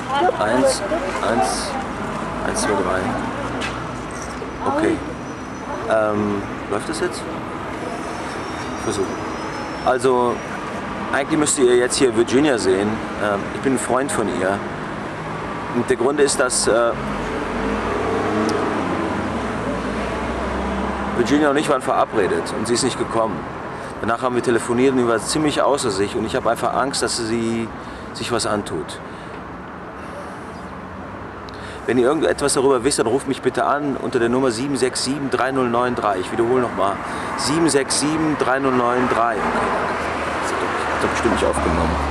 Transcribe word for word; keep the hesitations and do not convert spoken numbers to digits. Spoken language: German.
Eins, eins, eins, zwei, drei. Okay. Ähm, läuft das jetzt? Versuchen. Also, eigentlich müsst ihr jetzt hier Virginia sehen. Ähm, ich bin ein Freund von ihr. Und der Grund ist, dass äh, Virginia und ich waren verabredet und sie ist nicht gekommen. Danach haben wir telefoniert und sie war ziemlich außer sich und ich habe einfach Angst, dass sie sich was antut. Wenn ihr irgendetwas darüber wisst, dann ruft mich bitte an unter der Nummer sieben sechs sieben, drei null neun drei. Ich wiederhole nochmal. sieben sechs sieben, drei null neun drei. Okay, das hat doch bestimmt nicht aufgenommen.